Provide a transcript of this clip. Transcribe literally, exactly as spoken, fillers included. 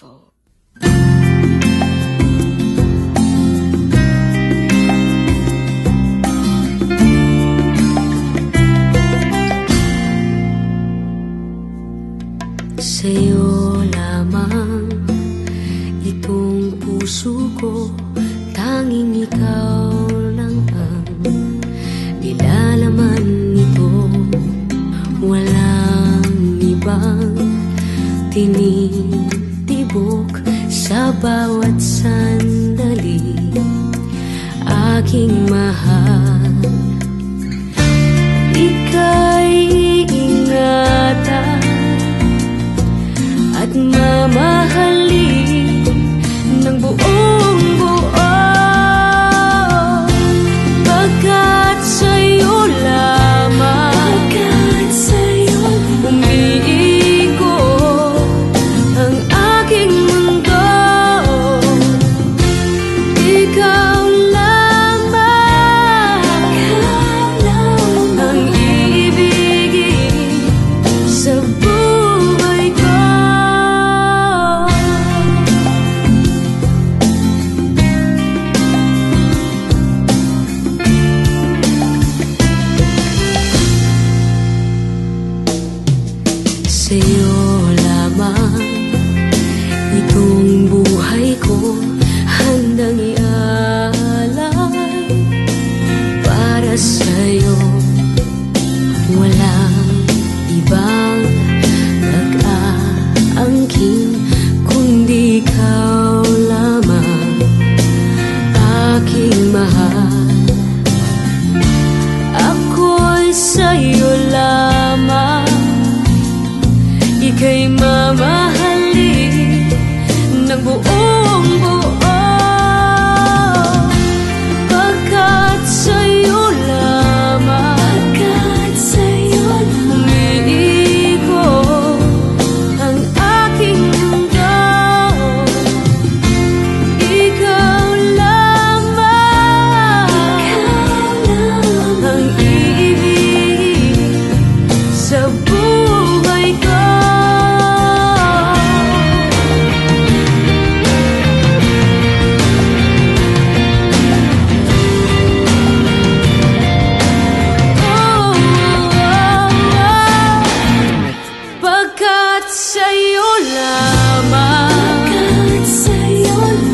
beautiful. Sayo lamang itong puso ko, tanging ikaw lang ang nilalaman nito. Walang ibang tinitibok sa bawat sandali, aking mahal. Ika'y ingatan at mamahalin ng buong buo, pagkat sa'yo lamang, pagkat sa'yo umiikot ang aking mundo. Ikaw lamang, ikaw lamang ang ibigin sa buhay ko. Sa'yo lamang itong buhay ko handang ialay. Para sa'yo walang ibang nag-aangkin kundi ikaw lamang, aking mahal. Ako'y sa'yo lamang, ika'y mamahalin ng buong buo, pagkat sa'yo lamang, pagkat sa'yo lamang umiikot ang aking mundo. Ikaw lamang, ikaw lamang ang ibigin sa buhay ko. Pagkat sa'yo lamang, pagkat sa'yo lamang